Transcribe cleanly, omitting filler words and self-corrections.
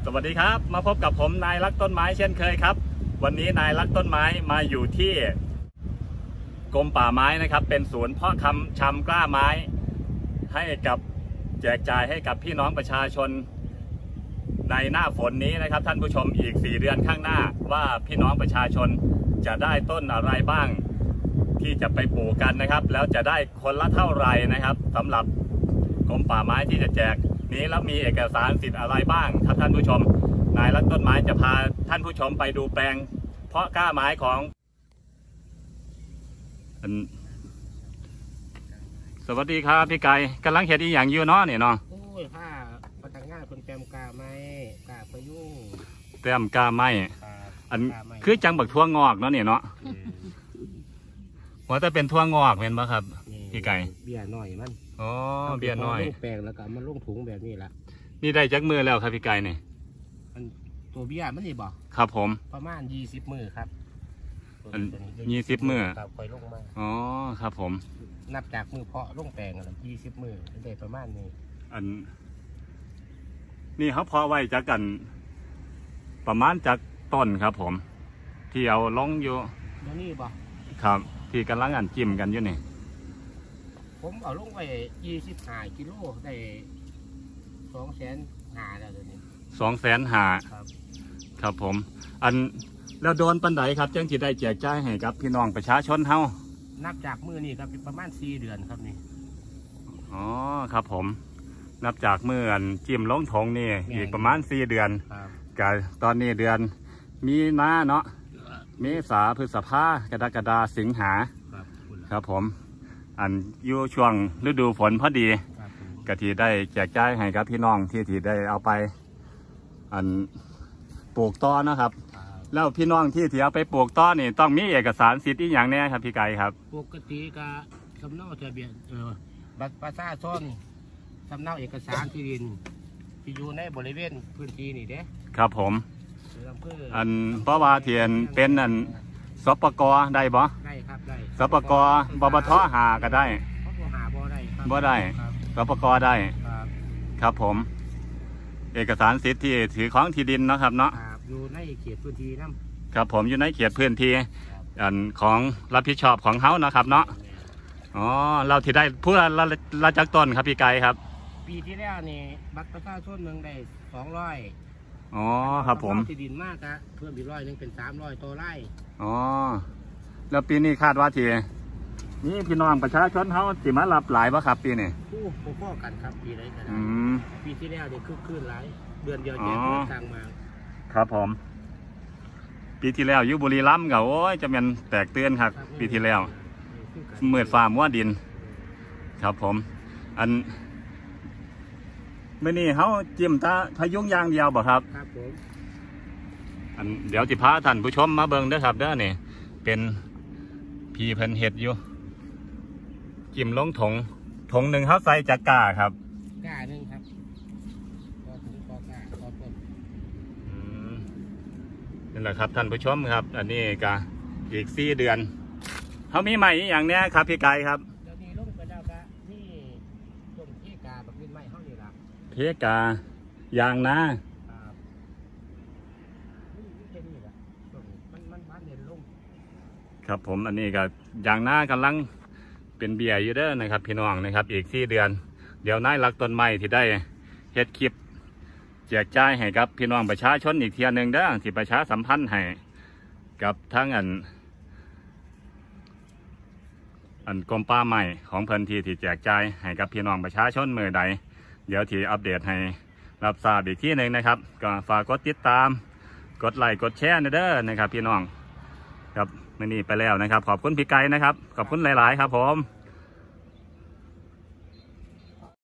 สวัสดีครับมาพบกับผมนายรักต้นไม้เช่นเคยครับวันนี้นายรักต้นไม้มาอยู่ที่กรมป่าไม้นะครับเป็นศูนย์เพาะชำกล้าไม้ให้กับแจกจ่ายให้กับพี่น้องประชาชนในหน้าฝนนี้นะครับท่านผู้ชมอีก4 เดือนข้างหน้าว่าพี่น้องประชาชนจะได้ต้นอะไรบ้างที่จะไปปลูกกันนะครับแล้วจะได้คนละเท่าไหร่นะครับสำหรับกรมป่าไม้ที่จะแจกนี้แล้วมีเอกสารสิทธิ์อะไรบ้างครับท่านผู้ชมนายรักต้นไม้จะพาท่านผู้ชมไปดูแปลงเพาะกล้าไม้ของสวัสดีครับพี่ไก่กำลังเห็ดอีหยังอยู่เนาะเนี่ยเนาะโอ้ยผ้าประทังงานคนแต้มกาไม้กาพยุงแต้มกล้าไม้อันคือจังบักทั่วงอกเนาะเนี่ยเนาะว่าจะเป็นทั่วงอกเป็นปะครับพี่ไก่เบี้ยหน่อยมันอ๋อเบี้ยน้อยแปลงแล้วก็มันลงถุงแบบนี้ละนี่ได้จักมือแล้วครับพี่ไก่เนี่ยตัวเบี้ยมันนี่บอกครับผมประมาณ20 มือครับ 20 มือครับค่อยลงมาอ๋อครับผมนับจากมือเพาะลงแปลงอะไร20 มือได้ประมาณนี้นี่เขาเพาะไว้จากกันประมาณจากต้นครับผมที่เอาลงอยู่นี่บอกครับที่กำลังจิ้มกันอยู่นี่ผมเอาลงไป25 กิโลได้250,000แล้วเดี๋ยวนี้ 250,000ครับผมแล้วโดนปันไดครับจังที่ได้แจกจ่ายให้กับพี่น้องประชาชนเฮานับจากมือนี่ครับประมาณ4 เดือนครับนี่อ๋อครับผมนับจากมือจิ้มลงถงนี่อีกประมาณ4 เดือนกับตอนนี้เดือนมีนาเนาะเมษาพฤษภากรกฎาสิงหาครับผมอยู่ช่วงฤดูฝนพอดีกะที่ได้แจกจ่ายให้กับพี่น้องที่ได้เอาไปปลูกต้อนะครับแล้วพี่น้องที่เอาไปปลูกต้อนี่ต้องมีเอกสารสิทธิ์อีกอย่างแน่ครับพี่ไก่ครับปกติก็สำเนาทะเบียนบัตรประชาชนสำเนาเอกสารที่ดินที่อยู่ในบริเวณพื้นที่นี่เด้ครับผมเพราะว่าเทียนเป็นสปกได้บ่ได้ครับได้สปกบปทหาก็ได้บ่ได้สปกได้ครับผมเอกสารสิทธิ์ที่ถือของที่ดินนะครับเนาะอยู่ในเขตพื้นที่นั่นครับผมอยู่ในเขตพื้นที่ของรับผิดชอบของเฮานะครับเนาะอ๋อเราที่ได้เพื่อละจักต้นครับพี่ไก่ครับปีที่แล้วนี่บัตรประชาชนเมืองได้200 อ๋อครับผมที่ดินมากครับเพิ่มอีก100เป็น300ต่อไร่อ๋อแล้วปีนี้คาดว่าที่นี่พี่น้องประชาชนเขาสิมารับหลายป่ะครับปีนี้พ่อกันครับปีไหนกันปีที่แล้วเนี่ยขึ้นหลายเดือนเดียวแจกทางมาครับผมปีที่แล้วอยู่บุรีรัมย์ก็โอ้ยจะเป็นแตกเตือนครับปีที่แล้วเมื่อฟ้ามัวดินครับผมเมื่อนี้เขาจิ้มตาพยุงยางเดียวบ่ครับครับผมเดี๋ยวจิพาท่านผู้ชมมาเบิ่งเด้อครับเด้อนี่เป็นพีเพิ่นเห็ดอยู่จิ้มลงถงหนึ่งเขาใส่จากกาครับกาหนึ่งครับพอถึงพอกาพอต้นนี่แหละครับท่านผู้ชมครับอันนี้ก็อีก4 เดือนเขามีใหม่อย่างเนี้ยครับพี่ไก่ครับเดี๋ยวนี้ลงไปแล้วก็นี่ต้นเพกาแบบนี้ใหม่เขานี่ละเพกายางนะครับผมอันนี้ก็ยางหน้ากำลังเป็นเบียร์อยู่เด้อนะครับพี่น้องนะครับอีก4 เดือนเดี๋ยวนายรักต้นไม้ที่ได้เฮ็ดคลิปแจกจ่ายให้กับพี่น้องประชาชนอีกเทียหนึ่งเด้อที่ประชาสัมพันธ์ให้กับทั้งกรมป่าไม้ของเพิ่นที่แจกจ่ายให้กับพี่น้องประชาชนเมื่อใดเดี๋ยวที่อัปเดตให้รับทราบอีกที่หนึ่งนะครับก็ฝากกดติดตามกดไลค์กดแชร์เด้อนะครับพี่น้องครับวันนี้ไปแล้วนะครับขอบคุณพี่ไก่นะครับขอบคุณหลายๆครับผม